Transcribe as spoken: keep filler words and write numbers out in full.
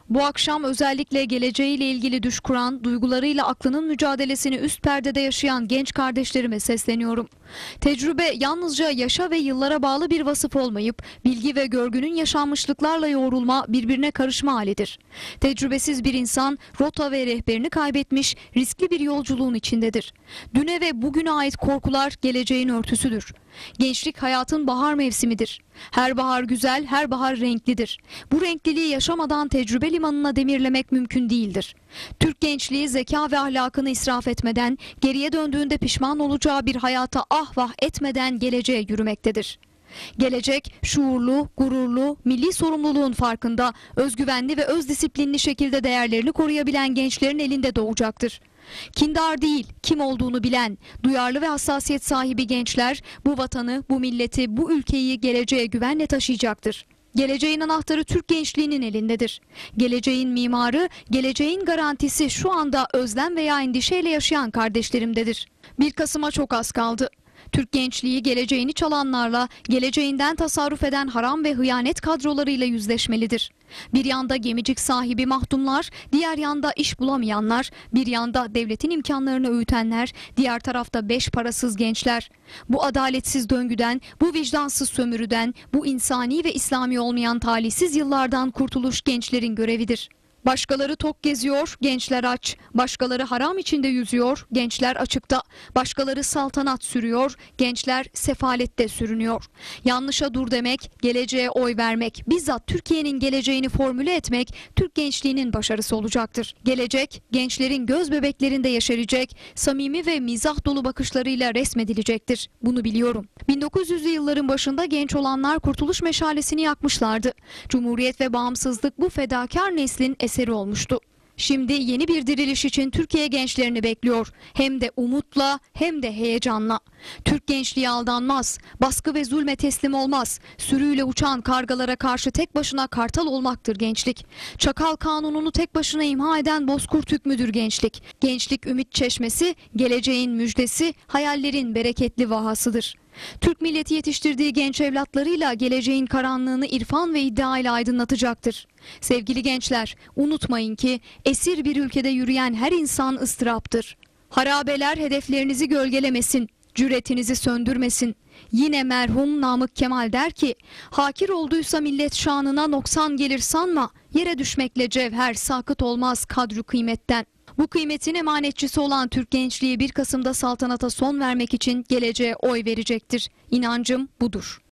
Bu akşam özellikle geleceğiyle ilgili düş kuran, duygularıyla aklının mücadelesini üst perdede yaşayan genç kardeşlerime sesleniyorum. Tecrübe yalnızca yaşa ve yıllara bağlı bir vasıf olmayıp, bilgi ve görgünün yaşanmışlıklarla yoğrulma, birbirine karışma halidir. Tecrübesiz bir insan rota ve rehberini kaybetmiş, riskli bir yolculuğun içindedir. Düne ve bugüne ait korkular geleceğin örtüsüdür. Gençlik hayatın bahar mevsimidir. Her bahar güzel, her bahar renklidir. Bu renkliliği yaşamadan tecrübe limanına demirlemek mümkün değildir. Türk gençliği zeka ve ahlakını israf etmeden, geriye döndüğünde pişman olacağı bir hayata ah vah etmeden geleceğe yürümektedir. Gelecek, şuurlu, gururlu, milli sorumluluğun farkında, özgüvenli ve özdisiplinli şekilde değerlerini koruyabilen gençlerin elinde doğacaktır. Kindar değil, kim olduğunu bilen, duyarlı ve hassasiyet sahibi gençler bu vatanı, bu milleti, bu ülkeyi geleceğe güvenle taşıyacaktır. Geleceğin anahtarı Türk gençliğinin elindedir. Geleceğin mimarı, geleceğin garantisi şu anda özlem veya endişeyle yaşayan kardeşlerimdedir. bir Kasım'a çok az kaldı. Türk gençliği geleceğini çalanlarla, geleceğinden tasarruf eden haram ve hıyanet kadrolarıyla yüzleşmelidir. Bir yanda gemicik sahibi mahdumlar, diğer yanda iş bulamayanlar, bir yanda devletin imkanlarını öğütenler, diğer tarafta beş parasız gençler. Bu adaletsiz döngüden, bu vicdansız sömürüden, bu insani ve İslami olmayan talihsiz yıllardan kurtuluş gençlerin görevidir. Başkaları tok geziyor, gençler aç. Başkaları haram içinde yüzüyor, gençler açıkta. Başkaları saltanat sürüyor, gençler sefalette sürünüyor. Yanlışa dur demek, geleceğe oy vermek, bizzat Türkiye'nin geleceğini formüle etmek Türk gençliğinin başarısı olacaktır. Gelecek, gençlerin göz bebeklerinde yeşerecek, samimi ve mizah dolu bakışlarıyla resmedilecektir. Bunu biliyorum. bin dokuz yüzlü yılların başında genç olanlar kurtuluş meşalesini yakmışlardı. Cumhuriyet ve bağımsızlık bu fedakar neslin eseri olmuştu. Şimdi yeni bir diriliş için Türkiye gençlerini bekliyor. Hem de umutla hem de heyecanla. Türk gençliği aldanmaz, baskı ve zulme teslim olmaz. Sürüyle uçan kargalara karşı tek başına kartal olmaktır gençlik. Çakal kanununu tek başına imha eden bozkurt hükmüdür gençlik. Gençlik ümit çeşmesi, geleceğin müjdesi, hayallerin bereketli vahasıdır. Türk milleti yetiştirdiği genç evlatlarıyla geleceğin karanlığını irfan ve iddia ile aydınlatacaktır. Sevgili gençler, unutmayın ki esir bir ülkede yürüyen her insan ıstıraptır. Harabeler hedeflerinizi gölgelemesin, cüretinizi söndürmesin. Yine merhum Namık Kemal der ki, hakir olduysa millet şanına noksan gelir sanma, yere düşmekle cevher sakıt olmaz kadru kıymetten. Bu kıymetin emanetçisi olan Türk gençliği bir Kasım'da saltanata son vermek için geleceğe oy verecektir. İnancım budur.